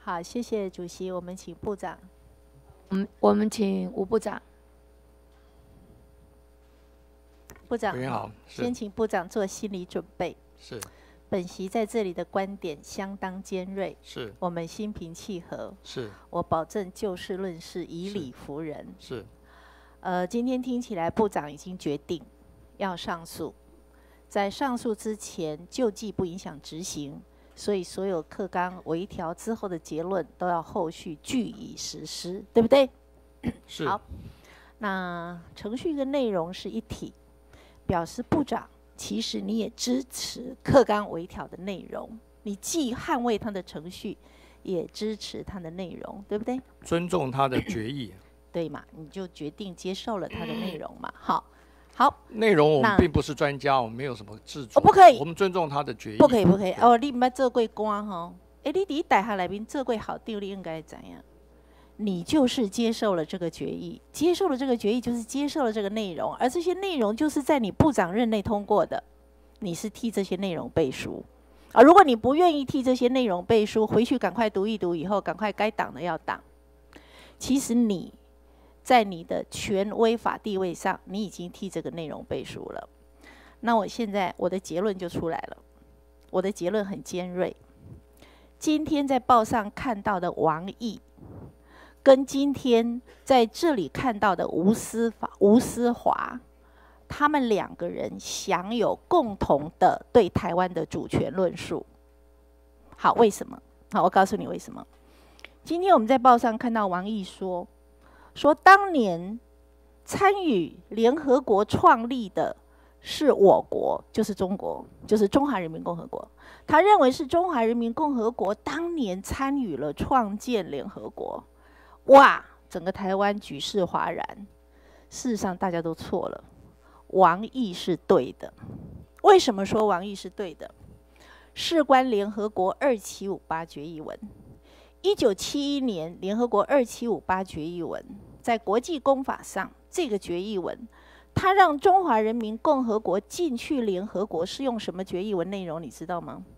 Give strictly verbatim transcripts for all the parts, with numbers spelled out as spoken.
好，谢谢主席，我们请部长。 嗯，我们请吴部长。 部长你好， 先请部长做心理准备。 是。 本席在这里的观点相当尖锐， 是。 我们心平气和。 是。 我保证就事论事，以理服人。 是。 呃，今天听起来部长已经决定要上诉，在上诉之前救济不影响执行，所以所有课纲微调之后的结论都要后续据以实施，对不对？ 是。 好，那程序跟内容是一体，表示部长其实你也支持课纲微调的内容，你既捍卫他的程序，也支持他的内容，对不对？ 尊重他的决议。 对嘛，你就决定接受了他的内容嘛。好，好。 内容我们并不是专家，我们没有什么制作。 哦，不可以。 我们尊重他的决议。 不可以，不可以。哦，你唔捌做过官吼？哎，你伫台下内面做过校长，你应该怎样？你就是接受了这个决议，接受了这个决议就是接受了这个内容，而这些内容就是在你部长任内通过的，你是替这些内容背书。啊，如果你不愿意替这些内容背书，回去赶快读一读，以后赶快该挡的要挡。其实你在你的权威法地位上，你已经替这个内容背书了。那我现在我的结论就出来了，我的结论很尖锐。今天在报上看到的王毅，跟今天在这里看到的吴思法吴思华，他们两个人享有共同的对台湾的主权论述。好，为什么？好，我告诉你为什么。今天我们在报上看到王毅说。说当年参与联合国创立的是我国，就是中国，就是中华人民共和国。他认为是中华人民共和国当年参与了创建联合国。哇，整个台湾举世哗然。事实上大家都错了，王毅是对的。为什么说王毅是对的？事关联合国二七五八决议文。一九七一年联合国二七五八决议文在国际公法上，这个决议文它让中华人民共和国进去联合国是用什么决议文内容你知道吗？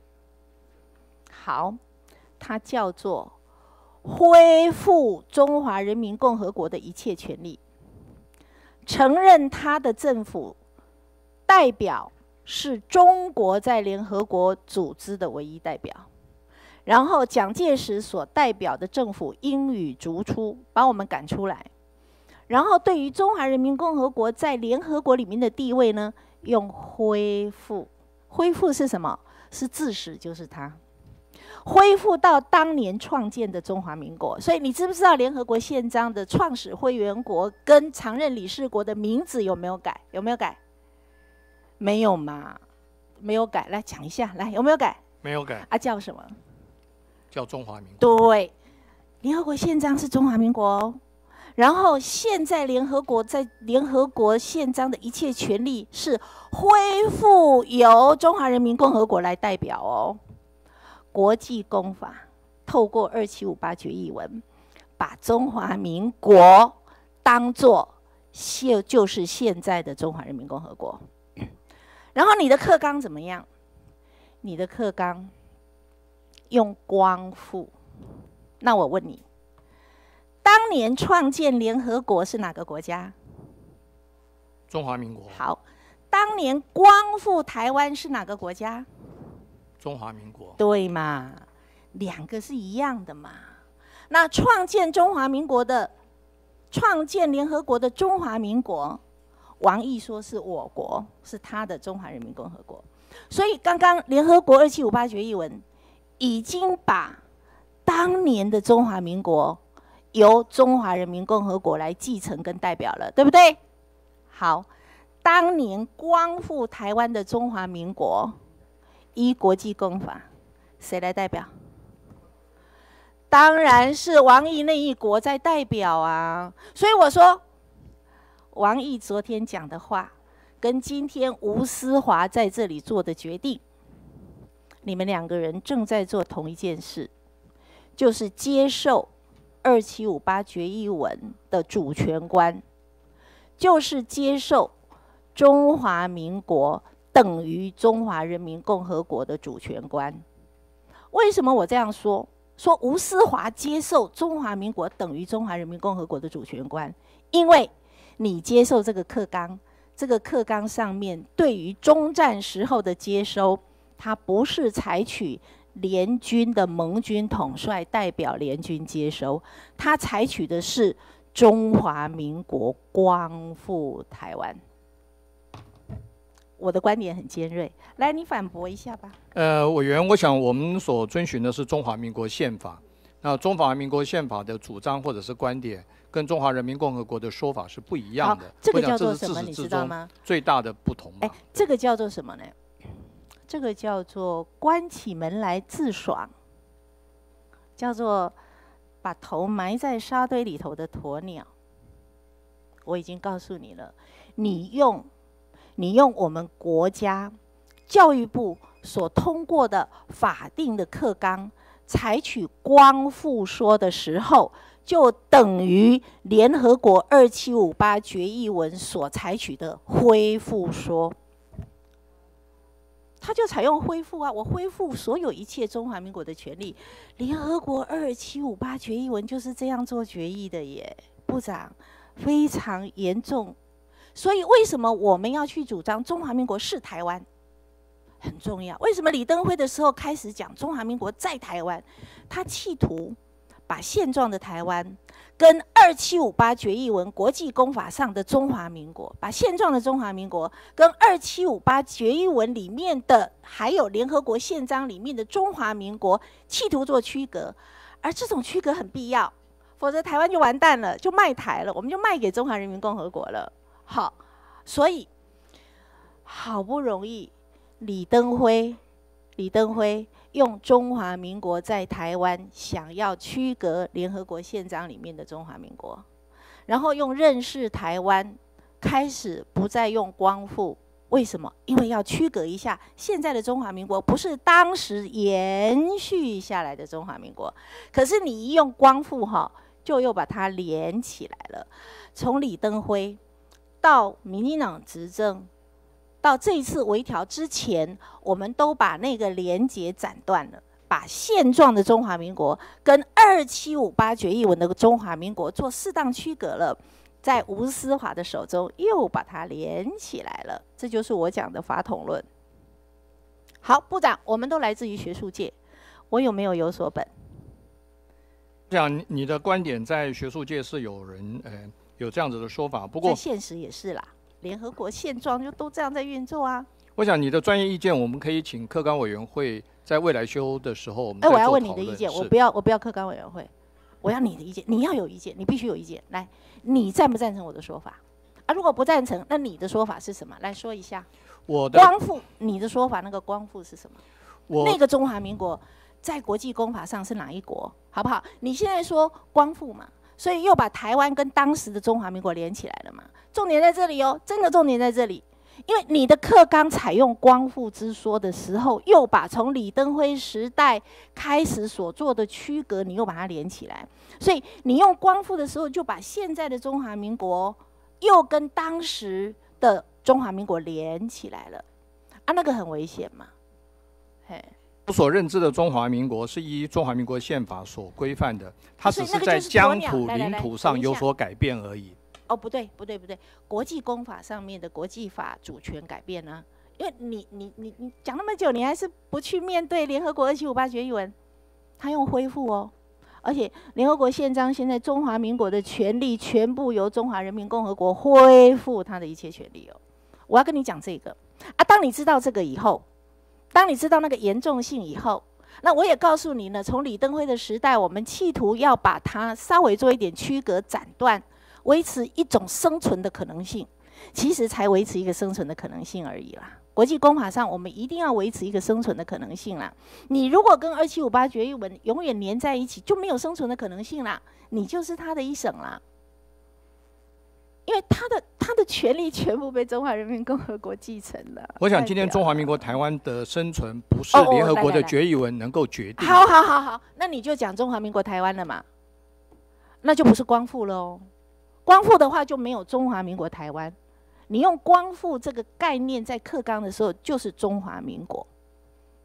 好，它叫做恢复中华人民共和国的一切权利，承认它的政府代表是中国在联合国组织的唯一代表。然后蒋介石所代表的政府应予逐出，把我们赶出来。然后对于中华人民共和国在联合国里面的地位呢，用恢复。恢复是什么？是自始就是它，恢复到当年创建的中华民国。所以你知不知道联合国宪章的创始会员国跟常任理事国的名字有没有改？有没有改？没有嘛？没有改。来讲一下，来有没有改？ 没有改。 啊，叫什么？ 叫中华民国。 对，联合国宪章是中华民国哦。然后现在联合国在联合国宪章的一切权利是恢复由中华人民共和国来代表哦。国际公法透过二七五八决议文，把中华民国当作现就是现在的中华人民共和国。然后你的课纲怎么样？你的课纲用光复。那我问你，当年创建联合国是哪个国家？ 中华民国。 好，当年光复台湾是哪个国家？ 中华民国。 对嘛，两个是一样的嘛。那创建中华民国的，创建联合国的中华民国，王毅说是我国，是他的中华人民共和国。所以刚刚联合国二七五八决议文已经把当年的中华民国由中华人民共和国来继承跟代表了，对不对？好，当年光复台湾的中华民国，依国际公法，谁来代表？当然是王毅那一国在代表啊。所以我说，王毅昨天讲的话，跟今天吴思华在这里做的决定，你们两个人正在做同一件事，就是接受二七五八决议文的主权观，就是接受中华民国等于中华人民共和国的主权观。为什么我这样说？ 说吴思华接受中华民国等于中华人民共和国的主权观，因为你接受这个课纲，这个课纲上面对于中战时候的接收，它不是采取联军的盟军统帅代表联军接收，它采取的是中华民国光复台湾。我的观点很尖锐，来，你反驳一下吧。 呃，委员，我想我们所遵循的是中华民国宪法。那中华民国宪法的主张或者是观点，跟中华人民共和国的说法是不一样的。 这个叫做什么？你知道吗？ 最大的不同吧。 哎，这个叫做什么呢？这个叫做关起门来自爽，叫做把头埋在沙堆里头的鸵鸟。我已经告诉你了，你用。你用我们国家教育部所通过的法定的课纲，采取光复说的时候，就等于联合国二七五八决议文所采取的恢复说。他就采用恢复啊，我恢复所有一切中华民国的权利。联合国二七五八决议文就是这样做决议的耶，部长，非常严重。所以，为什么我们要去主张中华民国是台湾？很重要。为什么李登辉的时候开始讲中华民国在台湾？他企图把现状的台湾跟二七五八决议文国际公法上的中华民国，把现状的中华民国跟二七五八决议文里面的，还有联合国宪章里面的中华民国，企图做区隔。而这种区隔很必要，否则台湾就完蛋了，就卖台了，我们就卖给中华人民共和国了。好，所以好不容易李登辉，李登辉用中华民国在台湾想要区隔联合国宪章里面的中华民国，然后用认识台湾开始不再用光复。为什么？因为要区隔一下现在的中华民国不是当时延续下来的中华民国，可是你一用光复哈，就又把它连起来了。从李登辉到民进党执政，到这一次微调之前，我们都把那个连结斩断了，把现状的中华民国跟二七五八决议文的中华民国做适当区隔了，在吴思华的手中又把它连起来了，这就是我讲的法统论。好，部长，我们都来自于学术界，我有没有有所本？ 我想你的观点在学术界是有人呃。有这样子的说法，不过现实也是啦，联合国现状就都这样在运作啊。 我想你的专业意见，我们可以请课纲委员会在未来修的时候，我们再做讨论。 哎，我要问你的意见，我不要，我不要课纲委员会，我要你的意见，你要有意见，你必须有意见。来，你赞不赞成我的说法？啊，如果不赞成，那你的说法是什么？来说一下。 我的光复，你的说法那个光复是什么？ 我那个中华民国在国际公法上是哪一国？好不好？你现在说光复嘛？所以又把台湾跟当时的中华民国连起来了嘛？重点在这里哦，真的重点在这里。因为你的课纲采用光复之说的时候，又把从李登辉时代开始所做的区隔，你又把它连起来。所以你用光复的时候，就把现在的中华民国又跟当时的中华民国连起来了。啊，那个很危险嘛。嘿。 我所认知的中华民国是依中华民国宪法所规范的，它只是在疆土领土上有所改变而已。 哦，不对，不对，不对，国际公法上面的国际法主权改变呢、啊？因为你你你你讲那么久，你还是不去面对联合国二七五八决议文，他用恢复哦，而且联合国宪章现在中华民国的权利全部由中华人民共和国恢复他的一切权利哦。我要跟你讲这个啊，当你知道这个以后。当你知道那个严重性以后，那我也告诉你呢，从李登辉的时代，我们企图要把它稍微做一点区隔、斩断，维持一种生存的可能性，其实才维持一个生存的可能性而已啦。国际公法上，我们一定要维持一个生存的可能性啦。你如果跟二七五八决议文永远连在一起，就没有生存的可能性啦，你就是他的一省啦。因为他的他的权利全部被中华人民共和国继承了。 我想今天中华民国台湾的生存不是联合国的决议文能够决定。 好好好好，那你就讲中华民国台湾了嘛，那就不是光复了哦。光复的话就没有中华民国台湾。你用光复这个概念在课纲的时候，就是中华民国。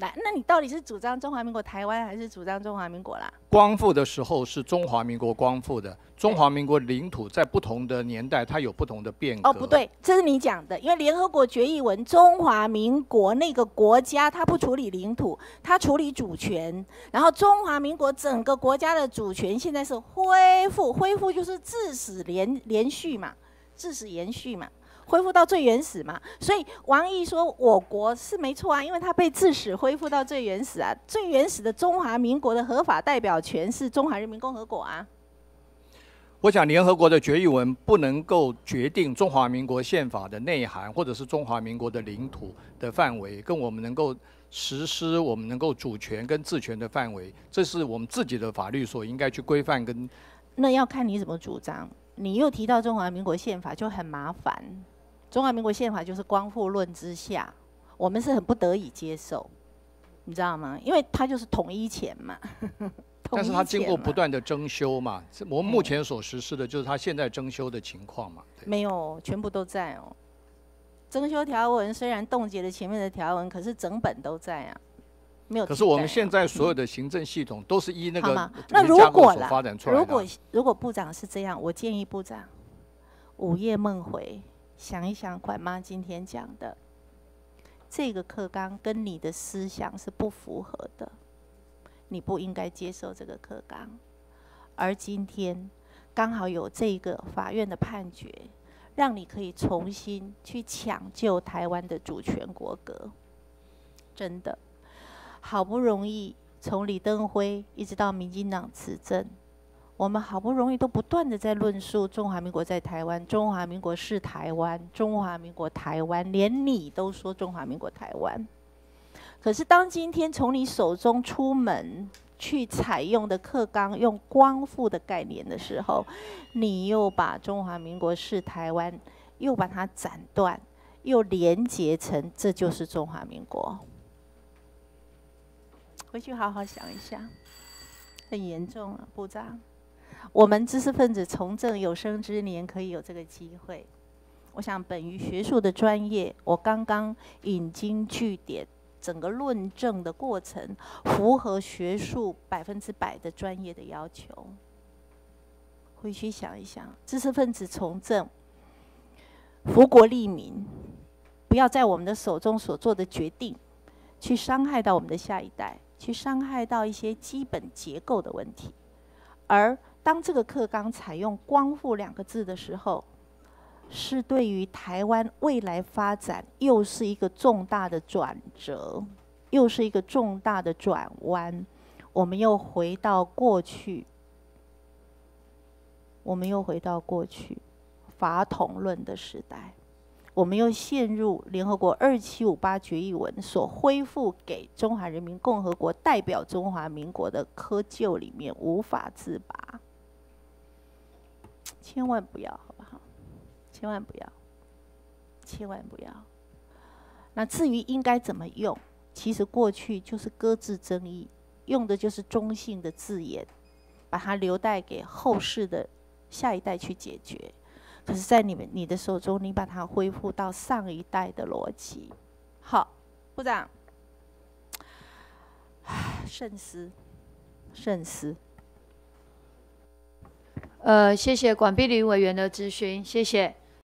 来，那你到底是主张中华民国台湾，还是主张中华民国啦？ 光复的时候是中华民国光复的，中华民国领土在不同的年代它有不同的变革。 哦，不对，这是你讲的，因为联合国决议文，中华民国那个国家它不处理领土，它处理主权，然后中华民国整个国家的主权现在是恢复，恢复就是致死连连续嘛，致死延续嘛。恢复到最原始嘛，所以王毅说我国是没错啊，因为他被致使恢复到最原始啊，最原始的中华民国的合法代表权是中华人民共和国啊。 我想联合国的决议文不能够决定中华民国宪法的内涵，或者是中华民国的领土的范围，跟我们能够实施我们能够主权跟治权的范围，这是我们自己的法律所应该去规范跟。 那要看你怎么主张，你又提到中华民国宪法就很麻烦。中华民国宪法就是光复论之下，我们是很不得已接受，你知道吗？因为它就是统一前嘛。 但是它经过不断的增修嘛，我们目前所实施的就是它现在增修的情况嘛。 没有，全部都在哦。增修条文虽然冻结了前面的条文，可是整本都在啊，没有、啊。 可是我们现在所有的行政系统都是依那个那如果啦， 发展出来的。 如果如果部长是这样，我建议部长午夜梦回。想一想，管妈今天讲的这个课纲跟你的思想是不符合的，你不应该接受这个课纲。而今天刚好有这个法院的判决，让你可以重新去抢救台湾的主权国格。真的，好不容易从李登辉一直到民进党执政。我们好不容易都不断的在论述中华民国在台湾，中华民国是台湾，中华民国台湾，连你都说中华民国台湾。可是当今天从你手中出门去采用的课纲用光复的概念的时候，你又把中华民国是台湾又把它斩断，又连结成这就是中华民国。回去好好想一下，很严重啊，部长。我们知识分子从政有生之年可以有这个机会，我想本于学术的专业，我刚刚引经据典，整个论证的过程符合学术百分之百的专业的要求。回去想一想，知识分子从政，福国利民，不要在我们的手中所做的决定，去伤害到我们的下一代，去伤害到一些基本结构的问题，而当这个课纲采用“光复”两个字的时候，是对于台湾未来发展又是一个重大的转折，又是一个重大的转弯。我们又回到过去，我们又回到过去法统论的时代，我们又陷入联合国二七五八决议文所恢复给中华人民共和国代表中华民国的窠臼里面，无法自拔。千万不要，好不好？千万不要，千万不要。那至于应该怎么用，其实过去就是搁置争议，用的就是中性的字眼，把它留待给后世的下一代去解决。可是，在你们你的手中，你把它恢复到上一代的逻辑。好，部长，慎思，慎思。 呃，谢谢管碧玲委员的咨询，谢谢。